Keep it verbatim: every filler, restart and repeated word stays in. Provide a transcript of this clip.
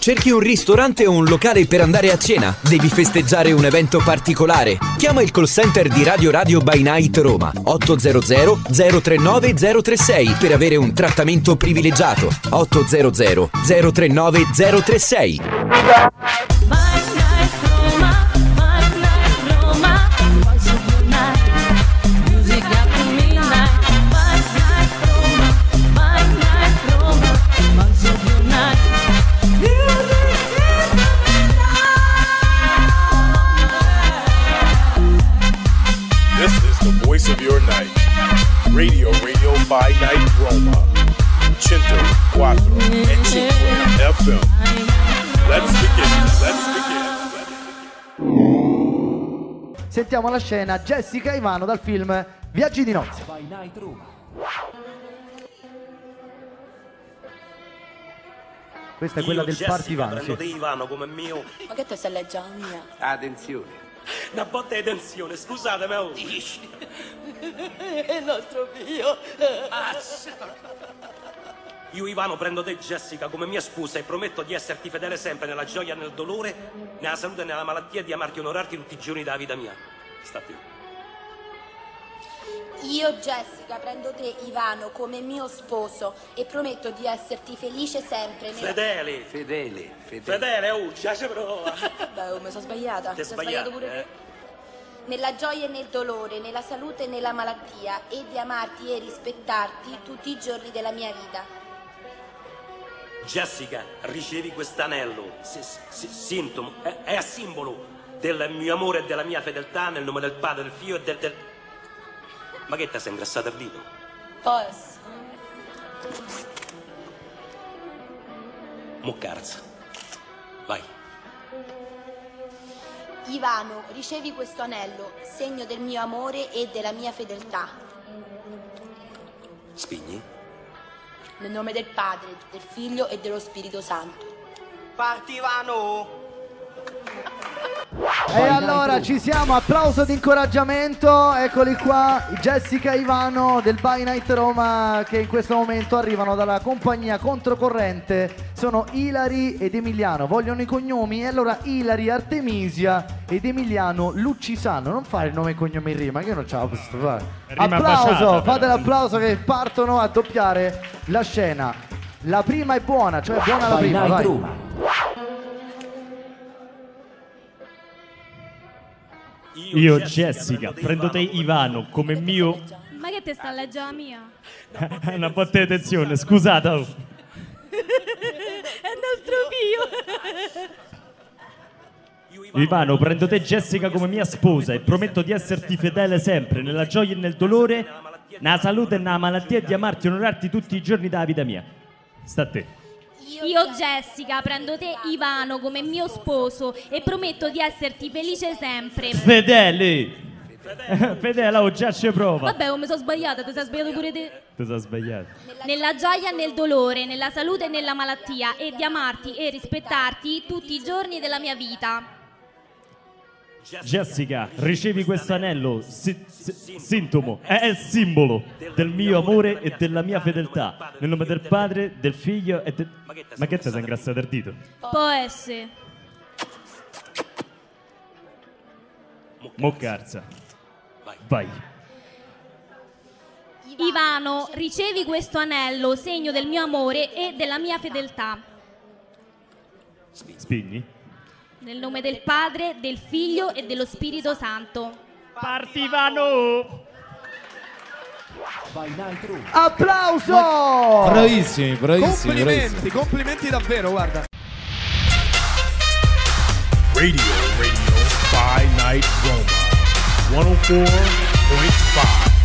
Cerchi un ristorante o un locale per andare a cena? Devi festeggiare un evento particolare? Chiama il call center di Radio Radio by Night Roma otto zero zero zero tre nove zero tre sei per avere un trattamento privilegiato. otto zero zero zero tre nove zero tre sei. Of your night, Radio Radio by Night Roma, centoquattro e cinque F M. Let's begin, let's begin. Sentiamo la scena Jessica Ivano dal film Viaggi di nozze. By Night Roma. Questa è quella Io, del Jessica, party van. prendo Sì. te Ivano come mio. Ma che te stai leggendo mia? Attenzione. Una botta di tensione, scusatemi. Oh. È il nostro figlio. Io Ivano prendo te Jessica come mia sposa e prometto di esserti fedele sempre nella gioia e nel dolore, nella salute e nella malattia e di amarti e onorarti tutti i giorni della vita mia. Sta a te. Io, Jessica, prendo te, Ivano, come mio sposo e prometto di esserti felice sempre. Nella... Fedele. Fedele, fedele. Fedele, oh, già ci prova. Beh, oh, mi sono sbagliata. Ti è Mi sono sbagliato sbagliato, pure eh. Nella gioia e nel dolore, nella salute e nella malattia e di amarti e rispettarti tutti i giorni della mia vita. Jessica, ricevi quest'anello, si- si- sintomo, è, è a simbolo del mio amore e della mia fedeltà nel nome del Padre, del Figlio e del... del... Ma che te sei ingrassato il dito? Poi, Mo carza. Vai. Ivano, ricevi questo anello, segno del mio amore e della mia fedeltà. Spigni? Nel nome del Padre, del Figlio e dello Spirito Santo. Partivano! E allora ci siamo, applauso di incoraggiamento, eccoli qua, Jessica Ivano del By Night Roma che in questo momento arrivano dalla compagnia Controcorrente, sono Ilari ed Emiliano, vogliono i cognomi e allora Ilari Artemisia ed Emiliano Lucisano, non fare il nome e cognome in rima che io non ce la posso fare. Rima Applauso, baciata, fate però. l'applauso che partono a doppiare la scena, la prima è buona, cioè buona la By prima, Night vai. Roma. Io, Jessica, prendo te Ivano come mio... Ma che te sta leggendo la mia? Una botta di tensione, scusate. Oh. È il nostro figlio. Ivano, prendo te Jessica come mia sposa e prometto di esserti fedele sempre, nella gioia e nel dolore, nella salute e nella malattia e di amarti e onorarti tutti i giorni della vita mia. Sta a te. Io, Jessica, prendo te, Ivano, come mio sposo e prometto di esserti felice sempre. Fedele! Fedele, oh, già ci prova. Vabbè, come sono sbagliata, ti sei sbagliato pure te. Ti sei sbagliato. Nella gioia e nel dolore, nella salute e nella malattia e di amarti e rispettarti tutti i giorni della mia vita. Jessica, ricevi questo anello, si- si- sintomo, è il simbolo del mio amore e della mia fedeltà, nel nome del Padre, del Figlio e del... Ma che te sei ingrassato il dito? Può essere. Mo carza. Vai. Ivano, ricevi questo anello, segno del mio amore e della mia fedeltà. Spigni. Nel nome del Padre, del Figlio e dello Spirito Santo. Partivano! By Night Roma. Applauso! Bravissimi, bravissimi. Complimenti, bravissimi. complimenti davvero, guarda. Radio Radio by Night Roma, one oh four point five.